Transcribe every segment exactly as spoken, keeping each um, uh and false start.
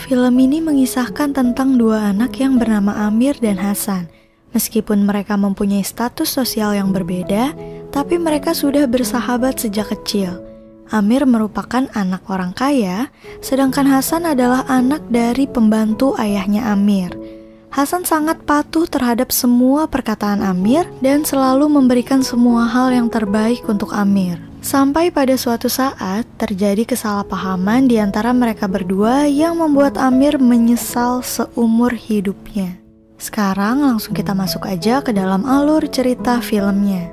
Film ini mengisahkan tentang dua anak yang bernama Amir dan Hasan. Meskipun mereka mempunyai status sosial yang berbeda, tapi mereka sudah bersahabat sejak kecil. Amir merupakan anak orang kaya, sedangkan Hasan adalah anak dari pembantu ayahnya Amir. Hasan sangat patuh terhadap semua perkataan Amir dan selalu memberikan semua hal yang terbaik untuk Amir. Sampai pada suatu saat terjadi kesalahpahaman di antara mereka berdua yang membuat Amir menyesal seumur hidupnya. Sekarang langsung kita masuk aja ke dalam alur cerita filmnya.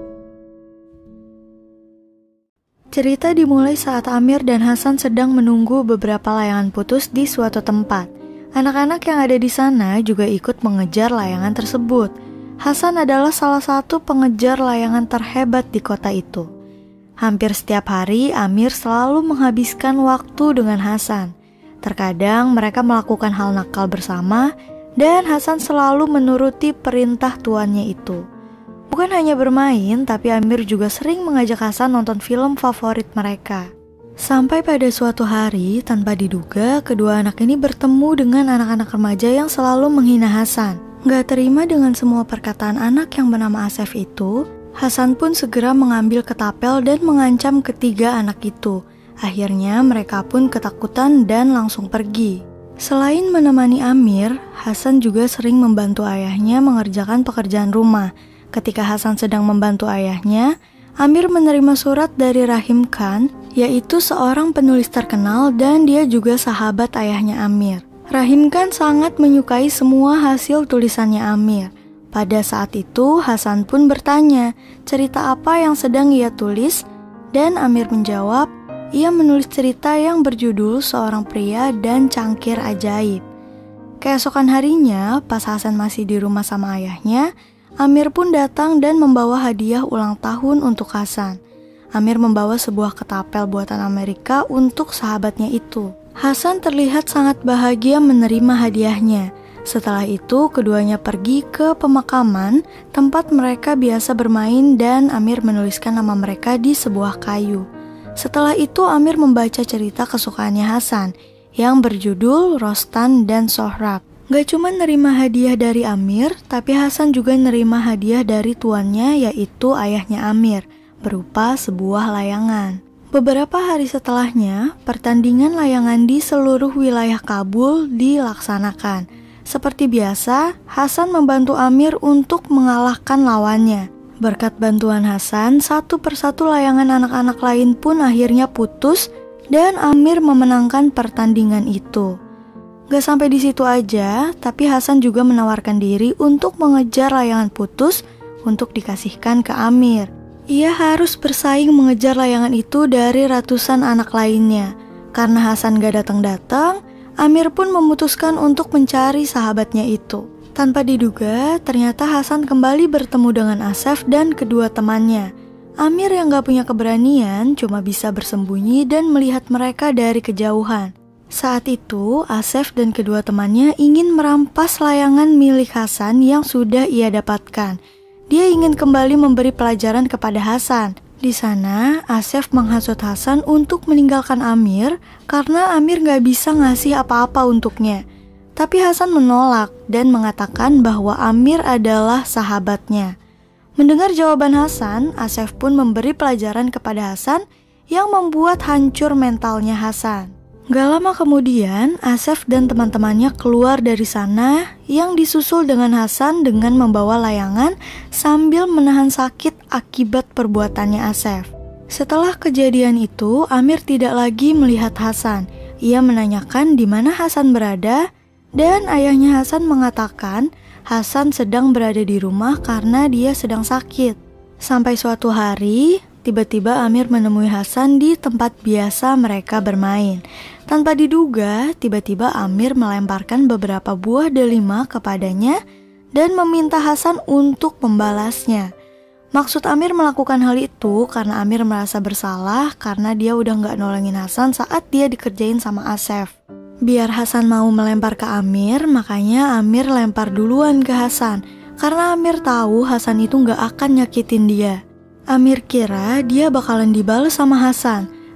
Cerita dimulai saat Amir dan Hasan sedang menunggu beberapa layangan putus di suatu tempat. Anak-anak yang ada di sana juga ikut mengejar layangan tersebut. Hasan adalah salah satu pengejar layangan terhebat di kota itu. Hampir setiap hari Amir selalu menghabiskan waktu dengan Hasan. Terkadang mereka melakukan hal nakal bersama dan Hasan selalu menuruti perintah tuannya itu. Bukan hanya bermain, tapi Amir juga sering mengajak Hasan nonton film favorit mereka. Sampai pada suatu hari, tanpa diduga, kedua anak ini bertemu dengan anak-anak remaja yang selalu menghina Hasan. Gak terima dengan semua perkataan anak yang bernama Asef itu, Hasan pun segera mengambil ketapel dan mengancam ketiga anak itu. Akhirnya mereka pun ketakutan dan langsung pergi. Selain menemani Amir, Hasan juga sering membantu ayahnya mengerjakan pekerjaan rumah. Ketika Hasan sedang membantu ayahnya, Amir menerima surat dari Rahim Khan, yaitu seorang penulis terkenal dan dia juga sahabat ayahnya Amir. Rahim Khan sangat menyukai semua hasil tulisannya Amir. Pada saat itu, Hasan pun bertanya, cerita apa yang sedang ia tulis? Dan Amir menjawab, ia menulis cerita yang berjudul Seorang Pria dan Cangkir Ajaib. Keesokan harinya, pas Hasan masih di rumah sama ayahnya, Amir pun datang dan membawa hadiah ulang tahun untuk Hasan. Amir membawa sebuah ketapel buatan Amerika untuk sahabatnya itu. Hasan terlihat sangat bahagia menerima hadiahnya. Setelah itu, keduanya pergi ke pemakaman, tempat mereka biasa bermain dan Amir menuliskan nama mereka di sebuah kayu. Setelah itu, Amir membaca cerita kesukaannya Hasan, yang berjudul Rostan dan Sohrab. Gak cuma nerima hadiah dari Amir, tapi Hasan juga nerima hadiah dari tuannya, yaitu ayahnya Amir, berupa sebuah layangan. Beberapa hari setelahnya, pertandingan layangan di seluruh wilayah Kabul dilaksanakan. Seperti biasa, Hasan membantu Amir untuk mengalahkan lawannya. Berkat bantuan Hasan, satu persatu layangan anak-anak lain pun akhirnya putus dan Amir memenangkan pertandingan itu. Gak sampai di situ aja, tapi Hasan juga menawarkan diri untuk mengejar layangan putus untuk dikasihkan ke Amir. Ia harus bersaing mengejar layangan itu dari ratusan anak lainnya. Karena Hasan gak datang-datang, Amir pun memutuskan untuk mencari sahabatnya itu. Tanpa diduga, ternyata Hasan kembali bertemu dengan Asef dan kedua temannya. Amir yang gak punya keberanian cuma bisa bersembunyi dan melihat mereka dari kejauhan. Saat itu, Asef dan kedua temannya ingin merampas layangan milik Hasan yang sudah ia dapatkan. Dia ingin kembali memberi pelajaran kepada Hasan. Di sana, Asef menghasut Hasan untuk meninggalkan Amir karena Amir gak bisa ngasih apa-apa untuknya. Tapi Hasan menolak dan mengatakan bahwa Amir adalah sahabatnya. Mendengar jawaban Hasan, Asef pun memberi pelajaran kepada Hasan yang membuat hancur mentalnya Hasan. Gak lama kemudian, Asef dan teman-temannya keluar dari sana yang disusul dengan Hasan dengan membawa layangan sambil menahan sakit akibat perbuatannya Asef. Setelah kejadian itu, Amir tidak lagi melihat Hasan. Ia menanyakan di mana Hasan berada dan ayahnya Hasan mengatakan Hasan sedang berada di rumah karena dia sedang sakit. Sampai suatu hari, tiba-tiba Amir menemui Hasan di tempat biasa mereka bermain. Tanpa diduga, tiba-tiba Amir melemparkan beberapa buah delima kepadanya dan meminta Hasan untuk membalasnya. Maksud Amir melakukan hal itu karena Amir merasa bersalah karena dia udah gak nolongin Hasan saat dia dikerjain sama Asef. Biar Hasan mau melempar ke Amir, makanya Amir lempar duluan ke Hasan. Karena Amir tahu Hasan itu gak akan nyakitin dia. Amir kira dia bakalan dibalas sama Hasan.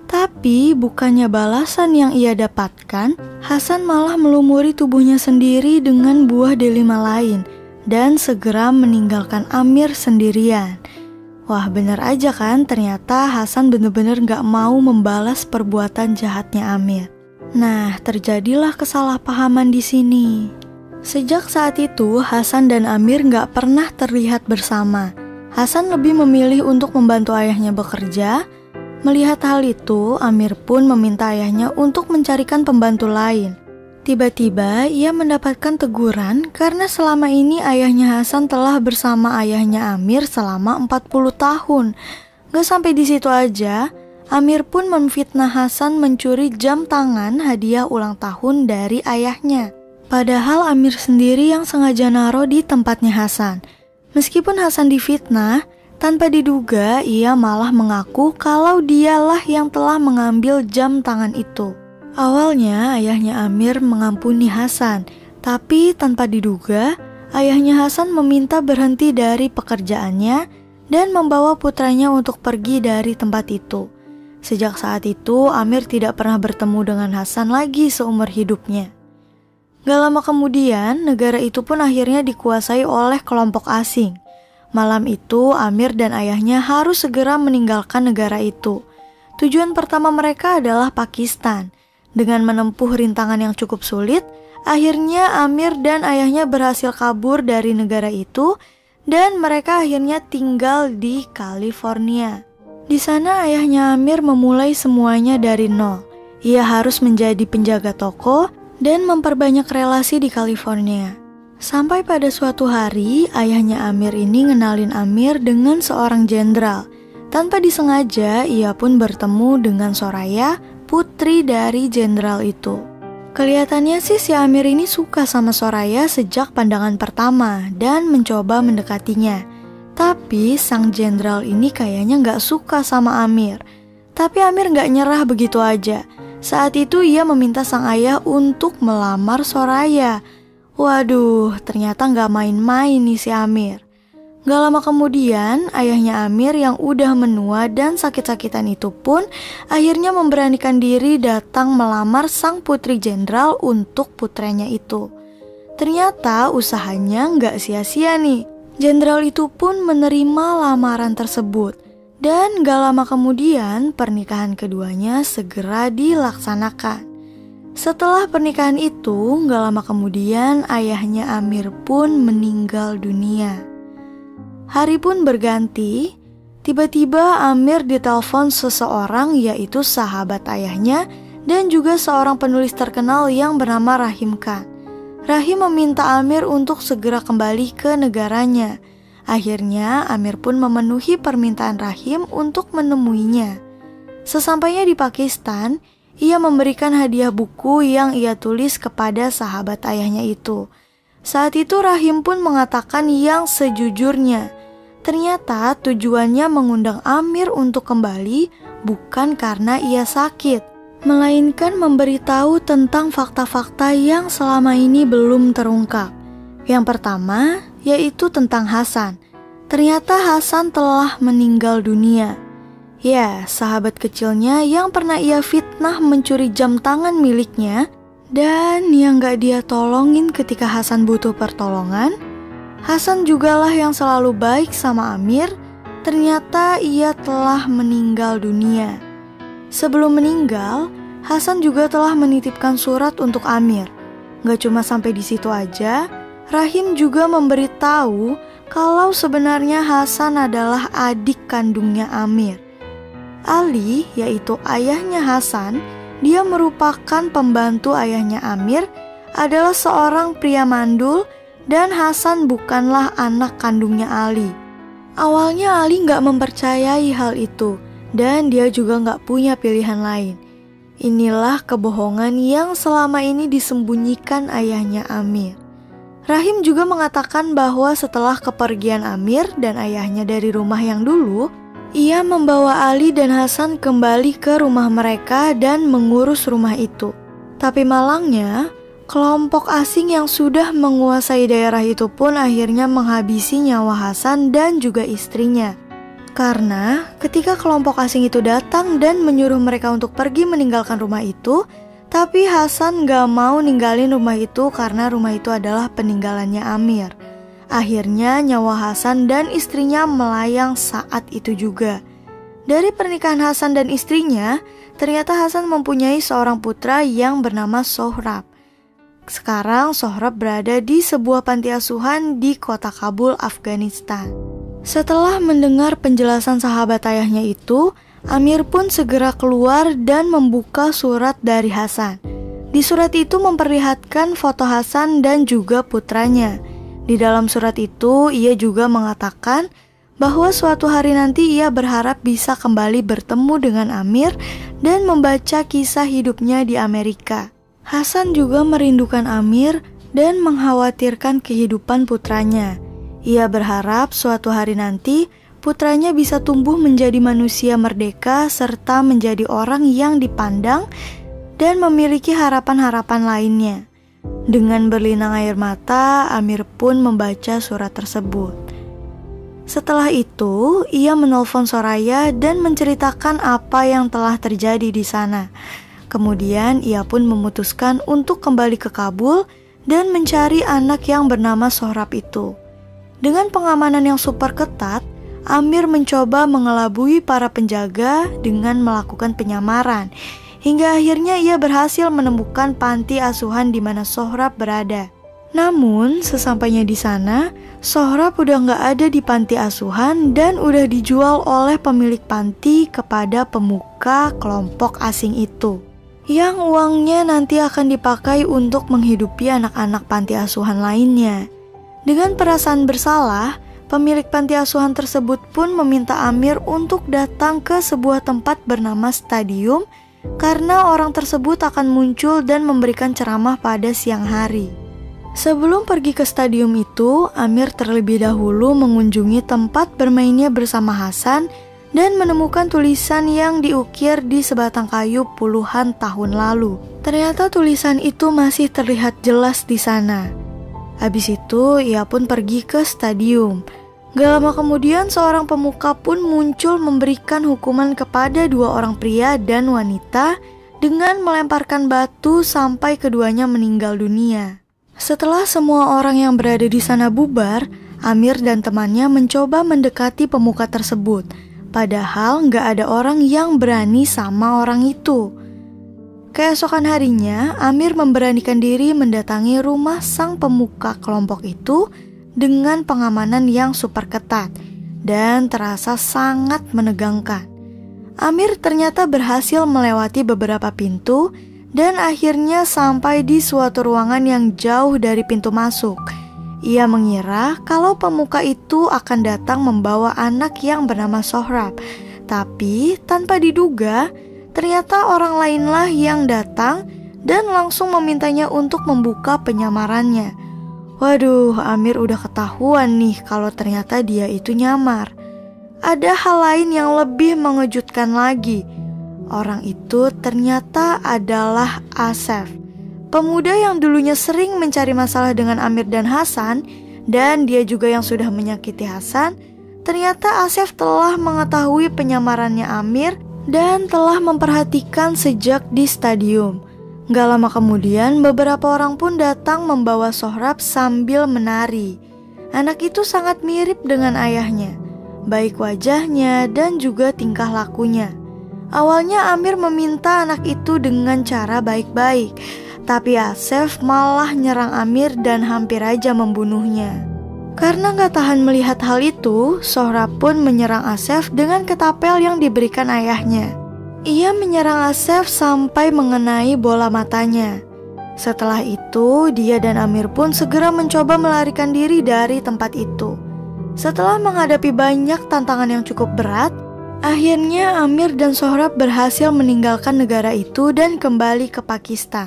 Tapi bukannya balasan yang ia dapatkan, Hasan malah melumuri tubuhnya sendiri dengan buah delima lain dan segera meninggalkan Amir sendirian. Wah, bener aja kan, ternyata Hasan bener-bener gak mau membalas perbuatan jahatnya Amir. Nah, terjadilah kesalahpahaman di sini. Sejak saat itu, Hasan dan Amir gak pernah terlihat bersama. Hasan lebih memilih untuk membantu ayahnya bekerja. Melihat hal itu, Amir pun meminta ayahnya untuk mencarikan pembantu lain. Tiba-tiba ia mendapatkan teguran karena selama ini ayahnya Hasan telah bersama ayahnya Amir selama empat puluh tahun. Gak sampai di situ aja, Amir pun memfitnah Hasan mencuri jam tangan hadiah ulang tahun dari ayahnya. Padahal Amir sendiri yang sengaja naruh di tempatnya Hasan. Meskipun Hasan difitnah, tanpa diduga ia malah mengaku kalau dialah yang telah mengambil jam tangan itu. Awalnya ayahnya Amir mengampuni Hasan, tapi tanpa diduga ayahnya Hasan meminta berhenti dari pekerjaannya dan membawa putranya untuk pergi dari tempat itu. Sejak saat itu Amir tidak pernah bertemu dengan Hasan lagi seumur hidupnya. Gak lama kemudian negara itu pun akhirnya dikuasai oleh kelompok asing. Malam itu Amir dan ayahnya harus segera meninggalkan negara itu. Tujuan pertama mereka adalah Pakistan. Dengan menempuh rintangan yang cukup sulit, akhirnya Amir dan ayahnya berhasil kabur dari negara itu dan mereka akhirnya tinggal di California. Di sana ayahnya Amir memulai semuanya dari nol. Ia harus menjadi penjaga toko dan memperbanyak relasi di California. Sampai pada suatu hari, ayahnya Amir ini ngenalin Amir dengan seorang jenderal. Tanpa disengaja, ia pun bertemu dengan Soraya, putri dari jenderal itu. Kelihatannya sih si Amir ini suka sama Soraya sejak pandangan pertama dan mencoba mendekatinya. Tapi sang jenderal ini kayaknya gak suka sama Amir. Tapi Amir gak nyerah begitu aja. Saat itu ia meminta sang ayah untuk melamar Soraya. Waduh, ternyata gak main-main nih si Amir. Gak lama kemudian, ayahnya Amir yang udah menua dan sakit-sakitan itu pun akhirnya memberanikan diri datang melamar sang putri jenderal untuk putranya itu. Ternyata usahanya gak sia-sia nih. Jenderal itu pun menerima lamaran tersebut. Dan gak lama kemudian, pernikahan keduanya segera dilaksanakan. Setelah pernikahan itu, gak lama kemudian ayahnya Amir pun meninggal dunia. Hari pun berganti, tiba-tiba Amir ditelepon seseorang yaitu sahabat ayahnya dan juga seorang penulis terkenal yang bernama Rahim Khan. Rahim meminta Amir untuk segera kembali ke negaranya. Akhirnya Amir pun memenuhi permintaan Rahim untuk menemuinya. Sesampainya di Pakistan, ia memberikan hadiah buku yang ia tulis kepada sahabat ayahnya itu. Saat itu Rahim pun mengatakan yang sejujurnya. Ternyata tujuannya mengundang Amir untuk kembali bukan karena ia sakit, melainkan memberitahu tentang fakta-fakta yang selama ini belum terungkap. Yang pertama, yaitu tentang Hasan. Ternyata Hasan telah meninggal dunia. Ya, sahabat kecilnya yang pernah ia fitnah mencuri jam tangan miliknya dan yang gak dia tolongin ketika Hasan butuh pertolongan. Hasan jugalah yang selalu baik sama Amir. Ternyata ia telah meninggal dunia. Sebelum meninggal, Hasan juga telah menitipkan surat untuk Amir. Gak cuma sampai di situ aja, Rahim juga memberitahu kalau sebenarnya Hasan adalah adik kandungnya Amir. Ali, yaitu ayahnya Hasan, dia merupakan pembantu ayahnya Amir, adalah seorang pria mandul dan Hasan bukanlah anak kandungnya Ali. Awalnya Ali gak mempercayai hal itu dan dia juga gak punya pilihan lain. Inilah kebohongan yang selama ini disembunyikan ayahnya Amir. Rahim juga mengatakan bahwa setelah kepergian Amir dan ayahnya dari rumah yang dulu, ia membawa Ali dan Hasan kembali ke rumah mereka dan mengurus rumah itu. Tapi malangnya, kelompok asing yang sudah menguasai daerah itu pun akhirnya menghabisi nyawa Hasan dan juga istrinya. Karena ketika kelompok asing itu datang dan menyuruh mereka untuk pergi meninggalkan rumah itu, tapi Hasan gak mau ninggalin rumah itu karena rumah itu adalah peninggalannya Amir. Akhirnya nyawa Hasan dan istrinya melayang saat itu juga. Dari pernikahan Hasan dan istrinya, ternyata Hasan mempunyai seorang putra yang bernama Sohrab. Sekarang Sohrab berada di sebuah panti asuhan di kota Kabul, Afghanistan. Setelah mendengar penjelasan sahabat ayahnya itu, Amir pun segera keluar dan membuka surat dari Hasan. Di surat itu memperlihatkan foto Hasan dan juga putranya. Di dalam surat itu, ia juga mengatakan bahwa suatu hari nanti ia berharap bisa kembali bertemu dengan Amir dan membaca kisah hidupnya di Amerika. Hasan juga merindukan Amir dan mengkhawatirkan kehidupan putranya. Ia berharap suatu hari nanti putranya bisa tumbuh menjadi manusia merdeka serta menjadi orang yang dipandang dan memiliki harapan-harapan lainnya. Dengan berlinang air mata, Amir pun membaca surat tersebut. Setelah itu, ia menelpon Soraya dan menceritakan apa yang telah terjadi di sana. Kemudian ia pun memutuskan untuk kembali ke Kabul dan mencari anak yang bernama Sohrab itu. Dengan pengamanan yang super ketat, Amir mencoba mengelabui para penjaga dengan melakukan penyamaran. Hingga akhirnya ia berhasil menemukan panti asuhan di mana Sohrab berada. Namun, sesampainya di sana, Sohrab udah nggak ada di panti asuhan dan udah dijual oleh pemilik panti kepada pemuka kelompok asing itu. Yang uangnya nanti akan dipakai untuk menghidupi anak-anak panti asuhan lainnya. Dengan perasaan bersalah, pemilik panti asuhan tersebut pun meminta Amir untuk datang ke sebuah tempat bernama stadium karena orang tersebut akan muncul dan memberikan ceramah pada siang hari. Sebelum pergi ke stadium itu, Amir terlebih dahulu mengunjungi tempat bermainnya bersama Hasan dan menemukan tulisan yang diukir di sebatang kayu puluhan tahun lalu. Ternyata tulisan itu masih terlihat jelas di sana. Habis itu, ia pun pergi ke stadium. Gak lama kemudian seorang pemuka pun muncul memberikan hukuman kepada dua orang pria dan wanita dengan melemparkan batu sampai keduanya meninggal dunia. Setelah semua orang yang berada di sana bubar, Amir dan temannya mencoba mendekati pemuka tersebut. Padahal gak ada orang yang berani sama orang itu. Keesokan harinya, Amir memberanikan diri mendatangi rumah sang pemuka kelompok itu dengan pengamanan yang super ketat dan terasa sangat menegangkan. Amir ternyata berhasil melewati beberapa pintu dan akhirnya sampai di suatu ruangan yang jauh dari pintu masuk. Ia mengira kalau pemuka itu akan datang membawa anak yang bernama Sohrab, tapi tanpa diduga ternyata orang lainlah yang datang dan langsung memintanya untuk membuka penyamarannya. Waduh, Amir udah ketahuan nih kalau ternyata dia itu nyamar. Ada hal lain yang lebih mengejutkan lagi. Orang itu ternyata adalah Asef, pemuda yang dulunya sering mencari masalah dengan Amir dan Hasan, dan dia juga yang sudah menyakiti Hasan. Ternyata Asef telah mengetahui penyamarannya Amir dan telah memperhatikan sejak di stadium. Gak lama kemudian, beberapa orang pun datang membawa Sohrab sambil menari. Anak itu sangat mirip dengan ayahnya, baik wajahnya dan juga tingkah lakunya. Awalnya Amir meminta anak itu dengan cara baik-baik, tapi Asef malah nyerang Amir dan hampir aja membunuhnya. Karena gak tahan melihat hal itu, Sohrab pun menyerang Asef dengan ketapel yang diberikan ayahnya. Ia menyerang Asef sampai mengenai bola matanya. Setelah itu, dia dan Amir pun segera mencoba melarikan diri dari tempat itu. Setelah menghadapi banyak tantangan yang cukup berat, akhirnya Amir dan Sohrab berhasil meninggalkan negara itu dan kembali ke Pakistan.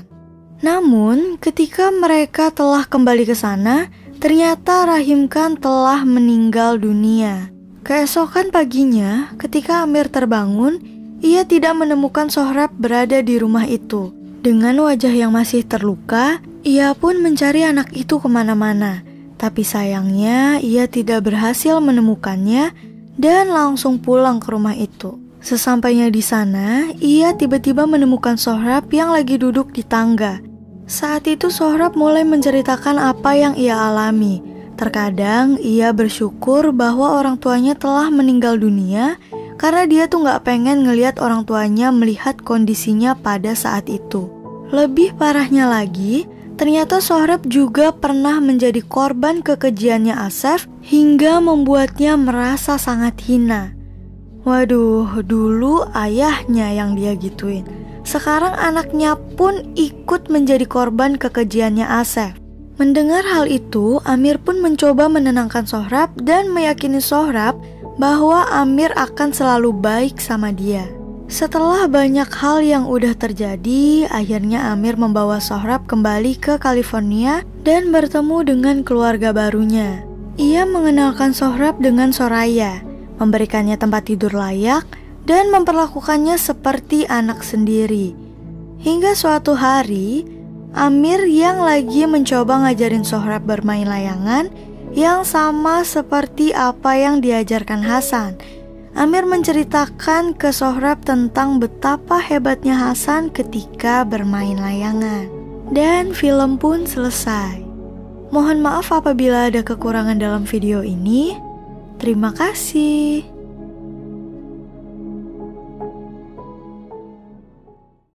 Namun, ketika mereka telah kembali ke sana, ternyata Rahim Khan telah meninggal dunia. Keesokan paginya, ketika Amir terbangun, ia tidak menemukan Sohrab berada di rumah itu. Dengan wajah yang masih terluka, ia pun mencari anak itu kemana-mana. Tapi sayangnya ia tidak berhasil menemukannya dan langsung pulang ke rumah itu. Sesampainya di sana, ia tiba-tiba menemukan Sohrab yang lagi duduk di tangga. Saat itu Sohrab mulai menceritakan apa yang ia alami. Terkadang ia bersyukur bahwa orang tuanya telah meninggal dunia karena dia tuh gak pengen ngelihat orang tuanya melihat kondisinya pada saat itu. Lebih parahnya lagi, ternyata Sohrab juga pernah menjadi korban kekejiannya Asef hingga membuatnya merasa sangat hina. Waduh, dulu ayahnya yang dia gituin. Sekarang anaknya pun ikut menjadi korban kekejiannya Asef. Mendengar hal itu, Amir pun mencoba menenangkan Sohrab dan meyakini Sohrab bahwa Amir akan selalu baik sama dia. Setelah banyak hal yang udah terjadi, akhirnya Amir membawa Sohrab kembali ke California dan bertemu dengan keluarga barunya. Ia mengenalkan Sohrab dengan Soraya, memberikannya tempat tidur layak, dan memperlakukannya seperti anak sendiri. Hingga suatu hari, Amir yang lagi mencoba ngajarin Sohrab bermain layangan yang sama seperti apa yang diajarkan Hasan. Amir menceritakan ke Sohrab tentang betapa hebatnya Hasan ketika bermain layangan. Dan film pun selesai. Mohon maaf apabila ada kekurangan dalam video ini. Terima kasih.